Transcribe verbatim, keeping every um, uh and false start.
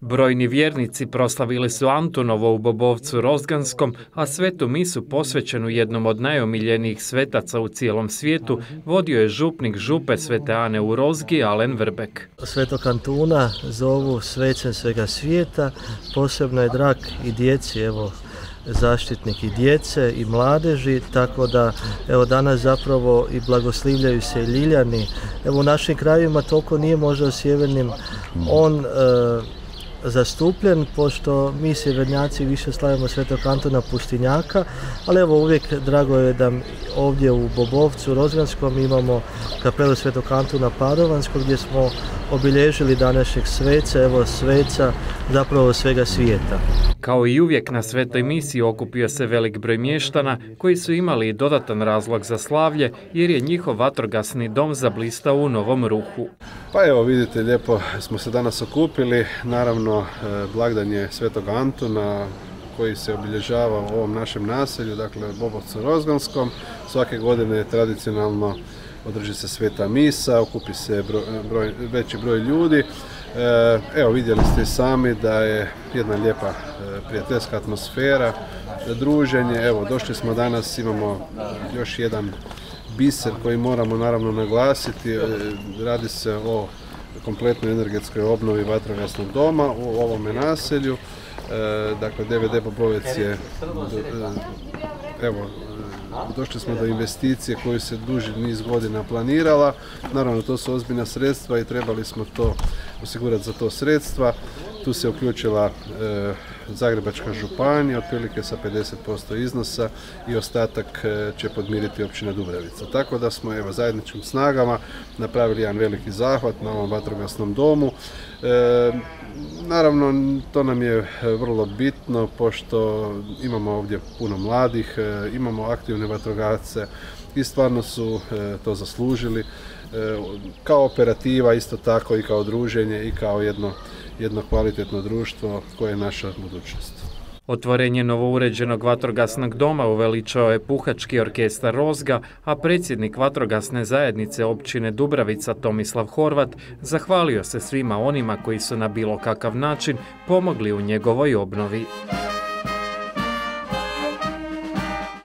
Brojni vjernici proslavili su Antunovo u Bobovcu Rozganskom, a svetu misu posvećenu jednom od najomiljenijih svetaca u cijelom svijetu vodio je župnik župe Svete Ane u Rozgi, Alen Vrbek. Svetog Antuna zovu svecem svega svijeta, posebno je drag i djeci, evo, zaštitnik i djece i mladeži, tako da evo danas zapravo i blagoslivljaju se i Ljiljani. Evo u našim krajevima toliko nije možda u sjevernim on e, zastupljen, pošto mi sjevernjaci više slavimo Svetog Antuna Pustinjaka, ali evo uvijek drago je da ovdje u Bobovcu Rozganskom imamo kapelu Svetog Antuna Padovanskog gdje smo obilježili današnjeg sveca, evo sveca zapravo svega svijeta. Kao i uvijek na svetoj misi okupio se velik broj mještana koji su imali i dodatan razlog za slavlje jer je njihov vatrogasni dom zablistao u Novom Ruhu. Pa evo vidite, lijepo smo se danas okupili, naravno blagdan je Svetog Antuna koji se obilježava u ovom našem naselju, dakle Bobovcu Rozganskom. Svake godine tradicionalno održi se sveta misa, okupi se broj, broj, veći broj ljudi. Evo vidjeli ste sami da je jedna lijepa prijateljska atmosfera, druženje. Evo došli smo danas, imamo još jedan biser koji moramo naravno naglasiti. Radi se o kompletnoj energetskoj obnovi vatrogasnog doma u ovome naselju. Dakle, D V D Bobovec je, evo, došli smo do investicije koju se duži niz godina planirala. Naravno, to su ozbiljna sredstva i trebali smo to osigurati za to sredstva. Tu se uključila e, Zagrebačka županija, otprilike sa pedeset posto iznosa i ostatak e, će podmiriti općina Dubravica. Tako da smo evo zajedničkim snagama napravili jedan veliki zahvat na ovom vatrogasnom domu. E, naravno, to nam je vrlo bitno pošto imamo ovdje puno mladih, e, imamo aktivne vatrogasce i stvarno su e, to zaslužili e, kao operativa, isto tako i kao druženje i kao jedno jedno kvalitetno društvo koje je naša budućnost. Otvorenje novouređenog vatrogasnog doma uveličao je Puhački orkestar Rozga, a predsjednik vatrogasne zajednice općine Dubravica Tomislav Horvat zahvalio se svima onima koji su na bilo kakav način pomogli u njegovoj obnovi.